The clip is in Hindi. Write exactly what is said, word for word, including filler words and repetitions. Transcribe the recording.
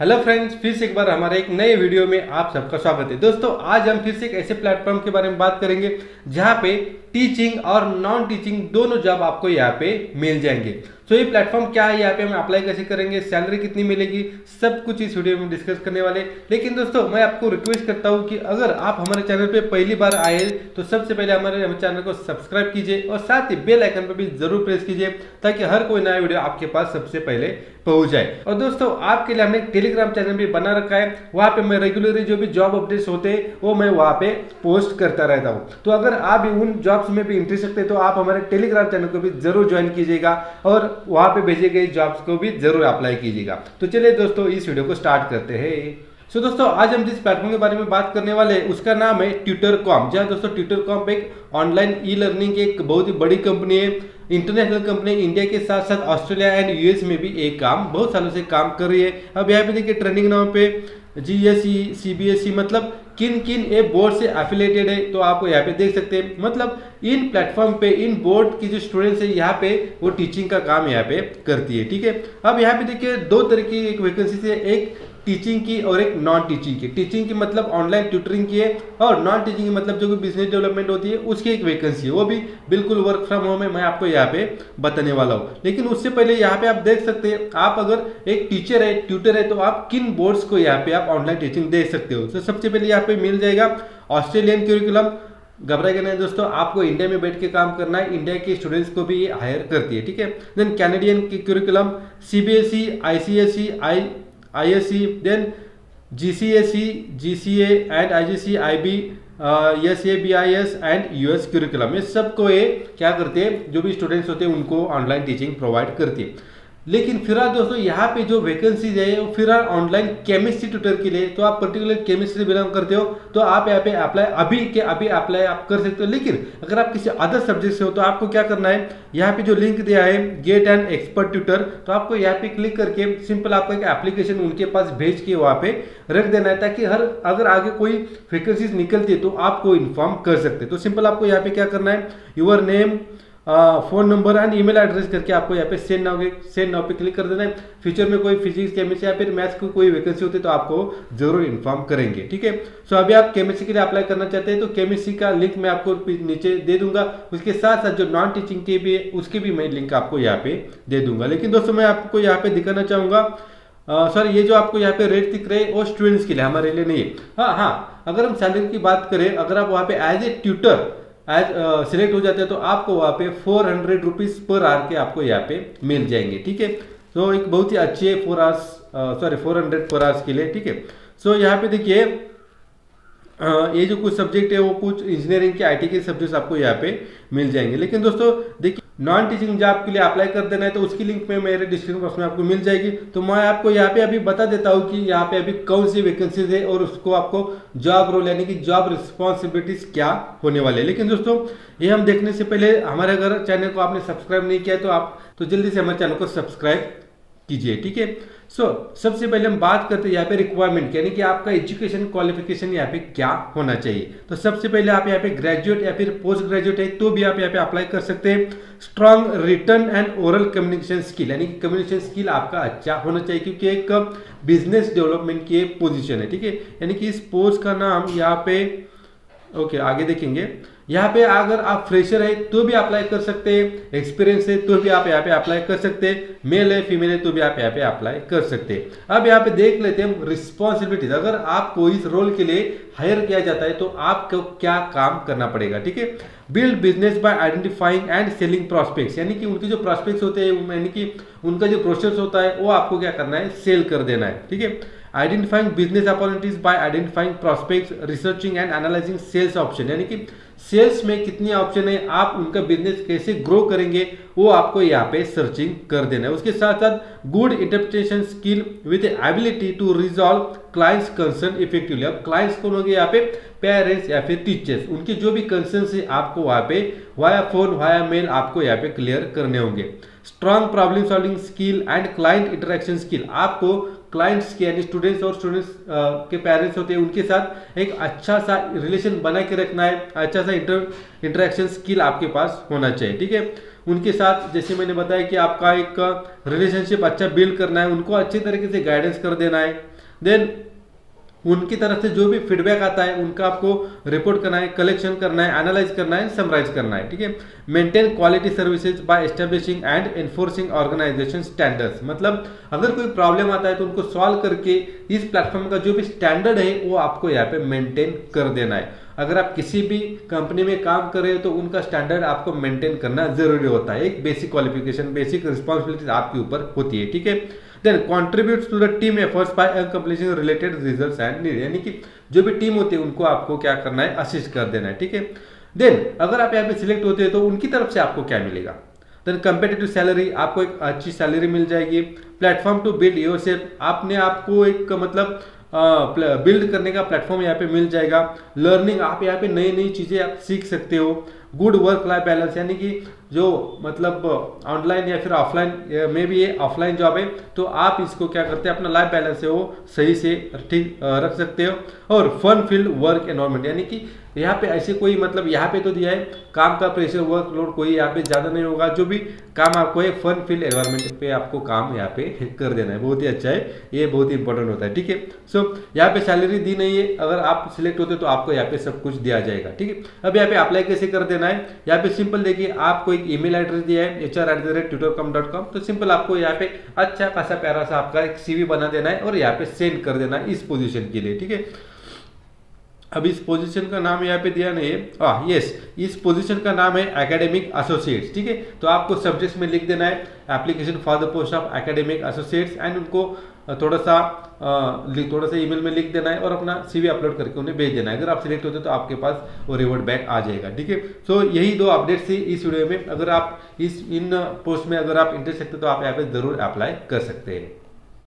हेलो फ्रेंड्स, फिर से एक बार हमारे एक नए वीडियो में आप सबका स्वागत है। दोस्तों, आज हम फिर से एक ऐसे प्लेटफॉर्म के बारे में बात करेंगे जहां पे टीचिंग और नॉन टीचिंग दोनों जॉब आपको यहाँ पे मिल जाएंगे। तो ये प्लेटफॉर्म क्या है, यहाँ पे हम अप्लाई कैसे करेंगे, सैलरी कितनी मिलेगी, सब कुछ इस वीडियो में डिस्कस करने वाले। लेकिन दोस्तों, मैं आपको रिक्वेस्ट करता हूँ कि अगर आप हमारे चैनल पे पहली बार आए तो सबसे पहले हमारे चैनल को सब्सक्राइब कीजिए और साथ ही बेल आइकन पर भी जरूर प्रेस कीजिए ताकि हर कोई नया वीडियो आपके पास सबसे पहले पहुंच जाए। और दोस्तों, आपके लिए हमने टेलीग्राम चैनल भी बना रखा है, वहां पे मैं रेगुलरली जो भी जॉब अपडेट्स होते हैं वो मैं वहां पे पोस्ट करता रहता हूं। तो अगर आप भी उन जॉब्स में भी इंटरेस्ट हैं तो आप हमारे टेलीग्राम चैनल को भी जरूर ज्वाइन कीजिएगा और वहां पे भेजे गए जॉब्स को भी जरूर अप्लाई कीजिएगा। तो चलिए दोस्तों, इस वीडियो को स्टार्ट करते हैं। सो so, दोस्तों, आज हम जिस प्लेटफॉर्म के बारे में बात करने वाले हैं उसका नाम है ट्यूटर कॉम। जहाँ दोस्तों ट्यूटर कॉम एक ऑनलाइन ई लर्निंग की एक बहुत ही बड़ी कंपनी है, इंटरनेशनल कंपनी, इंडिया के साथ साथ ऑस्ट्रेलिया एंड यूएस में भी एक काम बहुत सालों से काम कर रही है। अब यहाँ पे देखिए ट्रेंडिंग नाम पे जीएसई, सीबीएसई, मतलब किन किन ए बोर्ड से एफिलेटेड है तो आपको यहाँ पे देख सकते हैं। मतलब इन प्लेटफॉर्म पे इन बोर्ड की जो स्टूडेंट्स है यहाँ पे वो टीचिंग का काम यहाँ पे करती है। ठीक है, अब यहाँ पे देखिए दो तरह की एक वैकेंसी है, एक टीचिंग की और एक नॉन टीचिंग की। टीचिंग की मतलब ऑनलाइन ट्यूटरिंग की है और नॉन टीचिंग की मतलब जो भी बिजनेस डेवलपमेंट होती है उसकी एक वैकेंसी है, वो भी बिल्कुल वर्क फ्रॉम होम है। मैं आपको यहाँ पे बताने वाला हूँ। लेकिन उससे पहले यहाँ पे आप देख सकते हैं, आप अगर एक टीचर है, ट्यूटर है, तो आप किन बोर्ड्स को यहाँ पे आप ऑनलाइन टीचिंग दे सकते हो। तो सबसे पहले यहाँ पे मिल जाएगा ऑस्ट्रेलियन क्यूरिकुलम। घबराएगा नहीं दोस्तों, आपको इंडिया में बैठ के काम करना है, इंडिया के स्टूडेंट्स को भी ये हायर करती है। ठीक है, then Canadian curriculum, CBSE, ICSE, I ISC, then GCSE, GCA and IGC, IB, SABIS and US curriculum. ये सबको ये क्या करते हैं, जो भी स्टूडेंट्स होते हैं उनको ऑनलाइन टीचिंग प्रोवाइड करती है। लेकिन फिलहाल दोस्तों यहाँ पे जो वैकेंसीज है वो फिलहाल ऑनलाइन केमिस्ट्री ट्यूटर के लिए, तो आप पर्टिकुलर केमिस्ट्री बिलोंग करते हो तो आप यहाँ पे अप्लाई अभी के अभी अप्लाई आप कर सकते हो। लेकिन अगर आप किसी अदर सब्जेक्ट से हो तो आपको क्या करना है, यहाँ पे जो लिंक दिया है गेट एन एक्सपर्ट ट्यूटर, तो आपको यहाँ पे क्लिक करके सिंपल आपको एक एप्लीकेशन उनके पास भेज के वहाँ पे रख देना है ताकि हर अगर आगे कोई वैकेंसीज निकलती है तो आपको इन्फॉर्म कर सकते हैं। तो सिंपल आपको यहाँ पे क्या करना है, your name, phone number and email address करके आपको यहाँ पे सेंड नाउ सेंड नाउ पे क्लिक कर देना है। फ्यूचर में कोई फिजिक्स, केमिस्ट्री या फिर मैथ्स की कोई वैकेंसी होती है तो आपको जरूर इन्फॉर्म करेंगे। ठीक है, सो अभी आप केमिस्ट्री के लिए अप्लाई करना चाहते हैं तो केमिस्ट्री का लिंक मैं आपको नीचे दे दूंगा। उसके साथ साथ जो नॉन टीचिंग के भी है उसके भी मैं लिंक आपको यहाँ पे दे दूंगा। लेकिन दोस्तों, मैं आपको यहाँ पे दिखाना चाहूंगा, सर uh, ये जो आपको यहाँ पे रेट दिख रहे हैं वो स्टूडेंट्स के लिए, हमारे लिए नहीं है। हाँ हाँ अगर हम सैलरी की बात करें, अगर आप वहाँ पे as a tutor as select हो जाते हैं तो आपको वहाँ पे four hundred rupees per hour के आपको यहाँ पे मिल जाएंगे। ठीक है, तो एक बहुत ही अच्छी है four hours sorry four hundred per hours के लिए। ठीक है, सो यहाँ पे देखिए ये जो कुछ सब्जेक्ट है वो कुछ इंजीनियरिंग के, आईटी के सब्जेक्ट्स आपको यहाँ पे मिल जाएंगे। लेकिन दोस्तों देखिए, नॉन टीचिंग जॉब के लिए अप्लाई कर देना है तो उसकी लिंक में मेरे डिस्क्रिप्शन बॉक्स में आपको मिल जाएगी। तो मैं आपको यहाँ पे अभी बता देता हूँ कि यहाँ पे अभी कौन सी वैकेंसीज है और उसको आपको जॉब रोल यानी कि जॉब रिस्पॉन्सिबिलिटीज क्या होने वाले। लेकिन दोस्तों, ये हम देखने से पहले हमारे अगर चैनल को आपने सब्सक्राइब नहीं किया तो आप तो जल्दी से हमारे चैनल को सब्सक्राइब कीजिए। ठीक है, सो so, सबसे पहले हम बात करते हैं यहाँ पे रिक्वायरमेंट, यानी कि आपका एजुकेशन क्वालिफिकेशन यहाँ पे क्या होना चाहिए। तो सबसे पहले आप यहाँ पे ग्रेजुएट या फिर पोस्ट ग्रेजुएट है तो भी आप यहाँ पे अप्लाई कर सकते हैं। Strong written and oral communication skill, यानी कि कम्युनिकेशन स्किल आपका अच्छा होना चाहिए क्योंकि एक बिजनेस डेवलपमेंट की पोजिशन है। ठीक है, यानी कि इस पोस्ट का नाम यहाँ पे ओके okay, आगे देखेंगे। यहाँ पे अगर आप फ्रेशर है तो भी अप्लाई कर सकते हैं, एक्सपीरियंस है तो भी आप यहाँ पे अप्लाई कर सकते हैं, मेल है फीमेल है तो भी आप यहाँ पे अप्लाई कर सकते हैं। अब यहाँ पे देख लेते हैं रिस्पॉन्सिबिलिटीज। अगर आपको इस रोल के लिए हायर किया जाता है तो आपको क्या काम करना पड़ेगा। ठीक है, build business by identifying and selling prospects, यानी कि उनके जो प्रॉस्पेक्ट्स होते हैं, यानी कि उनका जो प्रोसेस होता है वो आपको क्या करना है, सेल कर देना है। ठीक है, identifying business opportunities by identifying prospects, researching and analysing sales option, यानी कि सेल्स में कितनी ऑप्शन है, आप उनका बिजनेस कैसे ग्रो करेंगे वो आपको यहाँ पे सर्चिंग कर देना है। उसके साथ साथ good interpretation skill with ability to resolve clients concern effectively. अब क्लाइंट्स कौन होंगे यहाँ पे, पेरेंट्स या फिर टीचर्स, उनके जो भी कंसर्न है आपको वहाँ पे वाया फोन वाया मेल आपको यहाँ पे क्लियर करने होंगे। Strong problem solving skill and client interaction skill, आपको क्लाइंट्स के यानी स्टूडेंट्स और स्टूडेंट्स के पेरेंट्स होते हैं उनके साथ एक अच्छा सा रिलेशन बना के रखना है, अच्छा सा इंटर इंटरेक्शन स्किल आपके पास होना चाहिए, ठीक है। उनके साथ जैसे मैंने बताया कि आपका एक रिलेशनशिप अच्छा बिल्ड करना है, उनको अच्छे तरीके से गाइडेंस कर देना है। देन उनकी तरफ से जो भी फीडबैक आता है उनका आपको रिपोर्ट करना है, कलेक्शन करना है, एनालाइज करना है, समराइज करना है, ठीक है। Maintain quality services by establishing and enforcing organisation standards, मतलब अगर कोई प्रॉब्लम आता है तो उनको सॉल्व करके इस प्लेटफॉर्म का जो भी स्टैंडर्ड है वो आपको यहाँ पे मेंटेन कर देना है। अगर आप किसी भी कंपनी में काम कर रहे हो तो उनका स्टैंडर्ड आपको मेंटेन करना जरूरी होता है। एक बेसिक क्वालिफिकेशन, बेसिक रिस्पॉन्सिबिलिटीज आपके ऊपर होती है, ठीक है। Then contribute to the team efforts by accomplishing related results and need, यानी कि जो भी टीम होती है उनको आपको क्या करना है, असिस्ट कर देना है, ठीक है। देन अगर आप यहाँ पे सिलेक्ट होते हैं तो उनकी तरफ से आपको क्या मिलेगा, देन कंपेटिटिव सैलरी, आपको एक अच्छी सैलरी मिल जाएगी। प्लेटफॉर्म टू बिल्ड योरसेल्फ, आपने आपको एक मतलब बिल्ड करने का प्लेटफॉर्म यहाँ पे मिल जाएगा। लर्निंग, आप यहाँ पे नई नई चीजें आप सीख सकते हो। गुड वर्क लाइफ बैलेंस, यानी कि जो मतलब ऑनलाइन या फिर ऑफलाइन में भी ये ऑफलाइन जॉब है तो आप इसको क्या करते हैं, अपना लाइफ बैलेंस है वो सही से ठीक रख सकते हो। और फन फील्ड वर्क एनवायरनमेंट, यानी कि यहाँ पे ऐसे कोई मतलब यहाँ पे तो दिया है काम का प्रेशर, वर्कलोड कोई यहाँ पे ज्यादा नहीं होगा, जो भी काम आपको है फन फील्ड एनवायरनमेंट पे आपको काम यहाँ पे कर देना है, बहुत ही अच्छा है, ये बहुत ही इंपॉर्टेंट होता है, ठीक है। सो यहाँ पे सैलरी दी नहीं है, अगर आप सिलेक्ट होते तो आपको यहाँ पे सब कुछ दिया जाएगा, ठीक है। अब यहाँ पे अप्लाई कैसे कर देना है, यहाँ पे सिंपल देखिए आपको एक ईमेल एड्रेस दिया है H R at the rate tutor com dot com, तो सिंपल आपको यहाँ पे अच्छा खासा प्यारा सा आपका एक सीवी बना देना है और यहाँ पे सेंड कर देना है इस पोजीशन के लिए, ठीक है। अब इस पोजीशन का नाम यहाँ पे दिया नहीं है, हाँ यस, इस पोजीशन का नाम है एकेडमिक एसोसिएट्स, ठीक है। तो आपको सब्जेक्ट में लिख देना है application for the post of academic associates and उनको थोड़ा सा थोड़ा सा ईमेल में लिख देना है और अपना सीवी अपलोड करके उन्हें भेज देना है। अगर आप सिलेक्ट होते तो आपके पास वो रिवॉर्ड बैक आ जाएगा, ठीक है। सो यही दो अपडेट्स थी इस वीडियो में। अगर आप इस इन पोस्ट में अगर आप इंटरेस्ट रखते तो आप यहाँ पे जरूर अप्लाई कर सकते हैं।